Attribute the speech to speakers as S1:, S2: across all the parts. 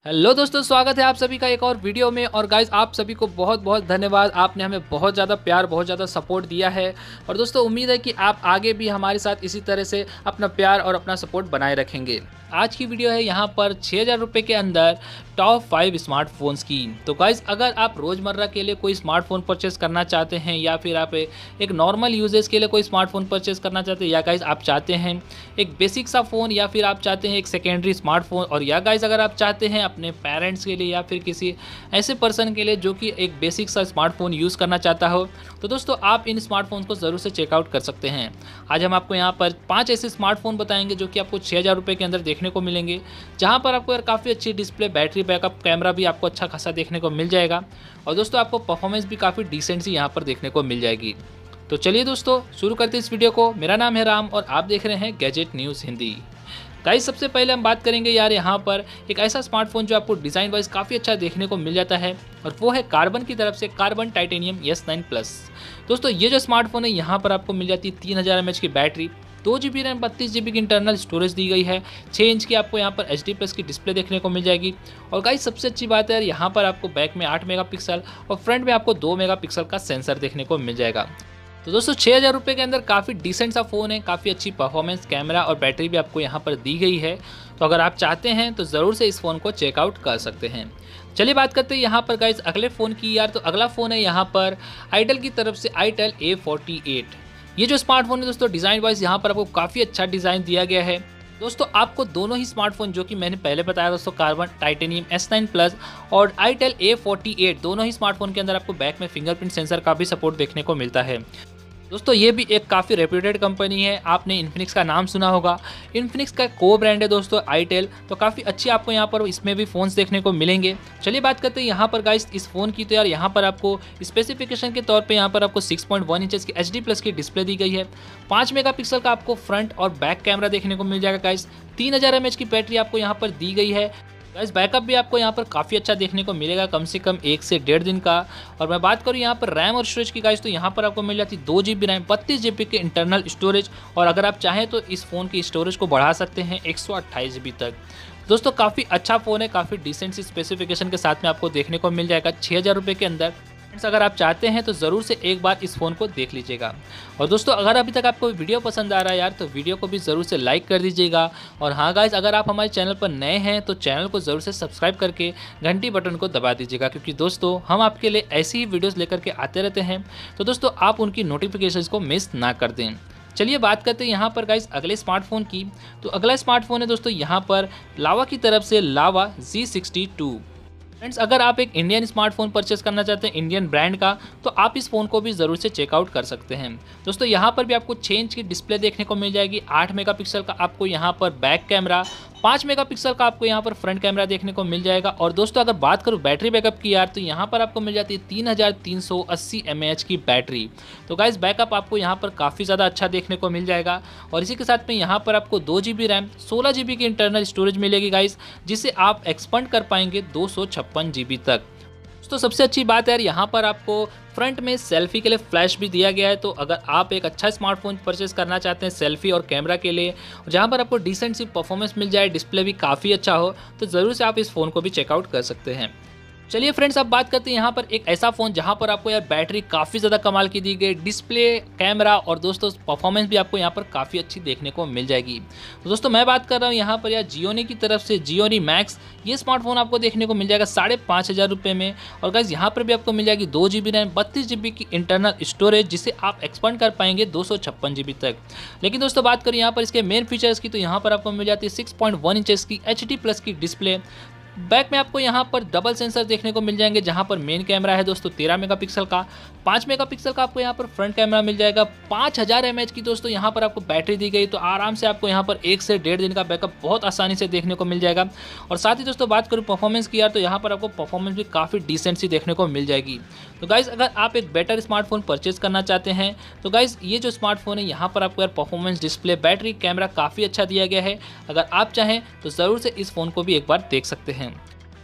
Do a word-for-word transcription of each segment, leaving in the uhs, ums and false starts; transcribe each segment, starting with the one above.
S1: Hello दोस्तों, स्वागत है आप सभी का एक और वीडियो में। और गाइज आप सभी को बहुत बहुत धन्यवाद। आपने हमें बहुत ज़्यादा प्यार, बहुत ज़्यादा सपोर्ट दिया है। और दोस्तों उम्मीद है कि आप आगे भी हमारे साथ इसी तरह से अपना प्यार और अपना सपोर्ट बनाए रखेंगे। आज की वीडियो है यहाँ पर छः हज़ार रुपये के अंदर टॉप फाइव स्मार्टफोन्स की। तो गाइज अगर आप रोज़मर्रा के लिए कोई स्मार्टफोन परचेस करना चाहते हैं या फिर आप एक नॉर्मल यूजेस के लिए कोई स्मार्टफोन परचेस करना चाहते हैं, या गाइज आप चाहते हैं एक बेसिक सा फ़ोन, या फिर आप चाहते हैं एक सेकेंडरी स्मार्टफोन, और या गाइज अगर आप चाहते हैं अपने पेरेंट्स के लिए या फिर किसी ऐसे पर्सन के लिए जो कि एक बेसिक सा स्मार्टफोन यूज़ करना चाहता हो, तो दोस्तों आप इन स्मार्टफोन को ज़रूर से चेकआउट कर सकते हैं। आज हम आपको यहाँ पर पाँच ऐसे स्मार्टफोन बताएंगे जो कि आपको छः हज़ार रुपये के अंदर देखने को मिलेंगे, जहाँ पर आपको यार काफ़ी अच्छी डिस्प्ले, बैटरी बैकअप, कैमरा भी आपको अच्छा खासा देखने को मिल जाएगा। और दोस्तों आपको परफॉर्मेंस भी काफ़ी डिसेंट सी यहाँ पर देखने को मिल जाएगी। तो चलिए दोस्तों शुरू करते हैं इस वीडियो को। मेरा नाम है राम और आप देख रहे हैं गैजेट न्यूज़ हिंदी। गाइस सबसे पहले हम बात करेंगे यार यहाँ पर एक ऐसा स्मार्टफोन जो आपको डिज़ाइन वाइज काफ़ी अच्छा देखने को मिल जाता है, और वो है कार्बन की तरफ से Karbonn Titanium S nine plus. दोस्तों ये जो स्मार्टफोन है यहाँ पर आपको मिल जाती है तीन हज़ार एम एच की बैटरी, दो जी बी रैम, बत्तीस जी बी की इंटरनल स्टोरेज दी गई है, छः इंच की आपको यहाँ पर एच डी प्लस की डिस्प्ले देखने को मिल जाएगी। और गाइस सबसे अच्छी बात है यार यहाँ पर आपको बैक में आठ मेगा पिक्सल और फ्रंट में आपको दो मेगा पिक्सल का सेंसर देखने को मिल जाएगा। तो दोस्तों छः हज़ार रुपये के अंदर काफ़ी डिसेंट सा फ़ोन है, काफ़ी अच्छी परफॉर्मेंस, कैमरा और बैटरी भी आपको यहाँ पर दी गई है। तो अगर आप चाहते हैं तो ज़रूर से इस फ़ोन को चेकआउट कर सकते हैं। चलिए बात करते हैं यहाँ पर गाइस अगले फ़ोन की यार। तो अगला फ़ोन है यहाँ पर आईटेल की तरफ से आईटेल ए फोर्टी एट। ये जो स्मार्टफोन है दोस्तों डिज़ाइन वाइज यहाँ पर आपको काफ़ी अच्छा डिज़ाइन दिया गया है। दोस्तों आपको दोनों ही स्मार्टफोन जो कि मैंने पहले बताया दोस्तों Karbonn Titanium S nine plus और आईटेल ए फोर्टी एट, दोनों ही स्मार्टफोन के अंदर आपको बैक में फिंगरप्रिंट सेंसर का भी सपोर्ट देखने को मिलता है। दोस्तों ये भी एक काफ़ी रेप्यूटेड कंपनी है, आपने इन्फिनिक्स का नाम सुना होगा। इन्फिनिक्स का को ब्रांड है दोस्तों आईटेल, तो काफ़ी अच्छी आपको यहाँ पर इसमें भी फ़ोन्स देखने को मिलेंगे। चलिए बात करते हैं यहाँ पर गाइस इस फ़ोन की। तो यार यहाँ पर आपको स्पेसिफिकेशन के तौर पे यहाँ पर आपको सिक्स पॉइंट वन इंचेस की एच डी प्लस की डिस्प्ले दी गई है, पाँच मेगा पिक्सल का आपको फ्रंट और बैक कैमरा देखने को मिल जाएगा गाइस, तीन हज़ार एम एच की बैटरी आपको यहाँ पर दी गई है। गाइस बैकअप भी आपको यहाँ पर काफ़ी अच्छा देखने को मिलेगा, कम से कम एक से डेढ़ दिन का। और मैं बात करूँ यहाँ पर रैम और स्टोरेज की गाइस, तो यहाँ पर आपको मिल जाती दो जी बी रैम, बत्तीस जी बी के इंटरनल स्टोरेज, और अगर आप चाहें तो इस फ़ोन की स्टोरेज को बढ़ा सकते हैं एक सौ अट्ठाईस जी बी तक। दोस्तों काफ़ी अच्छा फ़ोन है, काफ़ी डिसेंट सी स्पेसिफिकेशन के साथ में आपको देखने को मिल जाएगा छः हज़ार रुपये के अंदर। फ्रेंड्स अगर आप चाहते हैं तो ज़रूर से एक बार इस फ़ोन को देख लीजिएगा। और दोस्तों अगर अभी तक आपको वीडियो पसंद आ रहा है यार, तो वीडियो को भी ज़रूर से लाइक कर दीजिएगा। और हाँ गाइस अगर आप हमारे चैनल पर नए हैं तो चैनल को ज़रूर से सब्सक्राइब करके घंटी बटन को दबा दीजिएगा, क्योंकि दोस्तों हम आपके लिए ऐसी ही वीडियोज़ लेकर के आते रहते हैं, तो दोस्तों आप उनकी नोटिफिकेशन को मिस ना कर दें। चलिए बात करते हैं यहाँ पर गाइस अगले स्मार्टफोन की। तो अगला स्मार्टफोन है दोस्तों यहाँ पर लावा की तरफ से Lava G sixty two. Friends अगर आप एक इंडियन स्मार्टफोन परचेस करना चाहते हैं इंडियन ब्रांड का, तो आप इस फ़ोन को भी ज़रूर से चेकआउट कर सकते हैं। दोस्तों यहाँ पर भी आपको छः इंच की डिस्प्ले देखने को मिल जाएगी, आठ मेगापिक्सल का आपको यहाँ पर बैक कैमरा, पाँच मेगापिक्सल का आपको यहाँ पर फ्रंट कैमरा देखने को मिल जाएगा। और दोस्तों अगर बात करूँ बैटरी बैकअप की यार, तो यहाँ पर आपको मिल जाती है तीन हज़ार तीन सौ अस्सी एम ए एच की बैटरी। तो गाइस बैकअप आपको यहाँ पर काफ़ी ज़्यादा अच्छा देखने को मिल जाएगा। और इसी के साथ में यहाँ पर आपको दो जी बी रैम, सोलह जी बी की इंटरनल स्टोरेज मिलेगी गाइस, जिसे आप एक्सपेंड कर पाएंगे दो सौ छप्पन जी बी तक। तो सबसे अच्छी बात है यार यहाँ पर आपको फ्रंट में सेल्फी के लिए फ्लैश भी दिया गया है। तो अगर आप एक अच्छा स्मार्टफोन परचेस करना चाहते हैं सेल्फी और कैमरा के लिए, जहाँ पर आपको डिसेंट सी परफॉर्मेंस मिल जाए, डिस्प्ले भी काफ़ी अच्छा हो, तो ज़रूर से आप इस फ़ोन को भी चेकआउट कर सकते हैं। चलिए फ्रेंड्स अब बात करते हैं यहाँ पर एक ऐसा फ़ोन जहाँ पर आपको यार बैटरी काफ़ी ज़्यादा कमाल की दी गई, डिस्प्ले, कैमरा और दोस्तों परफॉर्मेंस भी आपको यहाँ पर काफ़ी अच्छी देखने को मिल जाएगी। तो दोस्तों मैं बात कर रहा हूँ यहाँ पर यार जियोनी की तरफ से जियोनी मैक्स। ये स्मार्टफोन आपको देखने को मिल जाएगा साढ़े पाँच हज़ार रुपये में। और गाइस यहाँ पर भी आपको मिल जाएगी दो जी बी रैम, बत्तीस जी बी की इंटरनल स्टोरेज, जिसे आप एक्सपेंड कर पाएंगे दो सौ छप्पन जी बी तक। लेकिन दोस्तों बात करें यहाँ पर इसके मेन फीचर्स की, तो यहाँ पर आपको मिल जाती है सिक्स पॉइंट वन इंचेस की एच डी प्लस की डिस्प्ले। बैक में आपको यहाँ पर डबल सेंसर देखने को मिल जाएंगे, जहाँ पर मेन कैमरा है दोस्तों तेरह मेगापिक्सल का, पाँच मेगापिक्सल का आपको यहाँ पर फ्रंट कैमरा मिल जाएगा, पाँच हज़ार एम एच की दोस्तों यहाँ पर आपको बैटरी दी गई। तो आराम से आपको यहाँ पर एक से डेढ़ दिन का बैकअप बहुत आसानी से देखने को मिल जाएगा। और साथ ही दोस्तों बात करूँ परफॉर्मेंस की यार, तो यहाँ पर आपको परफॉर्मेंस भी काफ़ी डिसेंट सी देखने को मिल जाएगी। तो गाइस अगर आप एक बेटर स्मार्टफोन परचेज करना चाहते हैं, तो गाइस ये जो स्मार्टफोन है यहाँ पर आपको यार परफॉर्मेंस, डिस्प्ले, बैटरी, कैमरा काफ़ी अच्छा दिया गया है। अगर आप चाहें तो ज़रूर से इस फ़ोन को भी एक बार देख सकते हैं।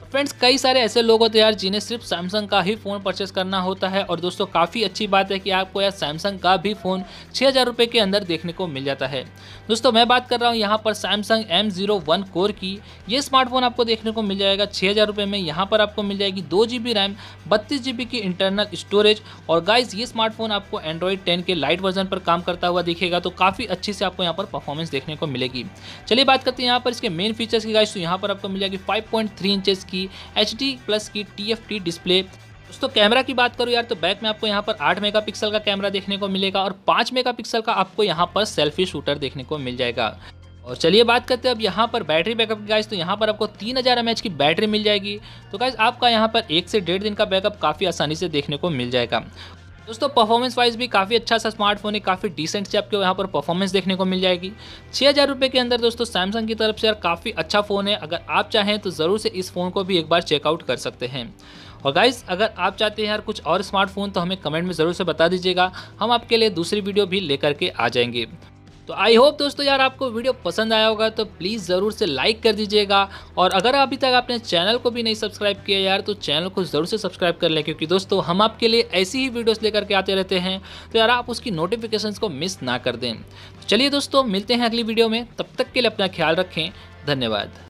S1: फ्रेंड्स कई सारे ऐसे लोग होते हैं यार जिन्हें सिर्फ सैमसंग का ही फ़ोन परचेस करना होता है और दोस्तों काफ़ी अच्छी बात है कि आपको यार सैमसंग का भी फ़ोन छः हज़ार रुपये के अंदर देखने को मिल जाता है। दोस्तों मैं बात कर रहा हूँ यहाँ पर Samsung M zero one core की। ये स्मार्टफोन आपको देखने को मिल जाएगा छः हज़ार रुपये में। यहाँ पर आपको मिल जाएगी दो जी बी रैम, बत्तीस जी बी की इंटरनल स्टोरेज और गाइज ये स्मार्टफोन आपको एंड्रॉइड टेन के लाइट वर्जन पर काम करता हुआ दिखेगा, तो काफ़ी अच्छी से आपको यहाँ पर परफॉर्मेंस देखने को मिलेगी। चलिए बात करते हैं यहाँ पर इसके मेन फीचर्स की गाइज। तो यहाँ पर आपको मिल जाएगी फाइव पॉइंट थ्री इंचेस की एच डी प्लस की टी एफ टी डिस्प्ले। दोस्तों कैमरा की बात करूँ यार तो बैक में आपको यहाँ पर आठ मेगापिक्सल का कैमरा देखने को मिलेगा और पाँच मेगापिक्सल का आपको यहाँ पर सेल्फी शूटर देखने को मिल जाएगा। और चलिए बात करते हैं अब यहाँ पर बैटरी बैकअप की गाइस। तो यहाँ पर आपको तीन हज़ार एम एच की बैटरी मिल जाएगी। तो गाइस आपका यहाँ पर एक से डेढ़ दिन का बैकअप काफ़ी आसानी से देखने को मिल जाएगा। दोस्तों परफॉर्मेंस वाइज भी काफ़ी अच्छा सा स्मार्टफोन है, काफ़ी डिसेंट से आपको यहाँ पर परफॉर्मेंस देखने को मिल जाएगी। छः हज़ार रुपये के अंदर दोस्तों सैमसंग की तरफ से यार काफ़ी अच्छा फ़ोन है। अगर आप चाहें तो ज़रूर से इस फ़ोन को भी एक बार चेकआउट कर सकते हैं। और गाइस अगर आप चाहते हैं यार कुछ और स्मार्टफोन तो हमें कमेंट में ज़रूर से बता दीजिएगा, हम आपके लिए दूसरी वीडियो भी लेकर के आ जाएंगे। तो आई होप दोस्तों यार आपको वीडियो पसंद आया होगा, तो प्लीज़ ज़रूर से लाइक कर दीजिएगा। और अगर अभी तक आपने चैनल को भी नहीं सब्सक्राइब किया यार तो चैनल को ज़रूर से सब्सक्राइब कर लें, क्योंकि दोस्तों हम आपके लिए ऐसी ही वीडियोस लेकर के आते रहते हैं, तो यार आप उसकी नोटिफिकेशंस को मिस ना कर दें। चलिए दोस्तों मिलते हैं अगली वीडियो में, तब तक के लिए अपना ख्याल रखें। धन्यवाद।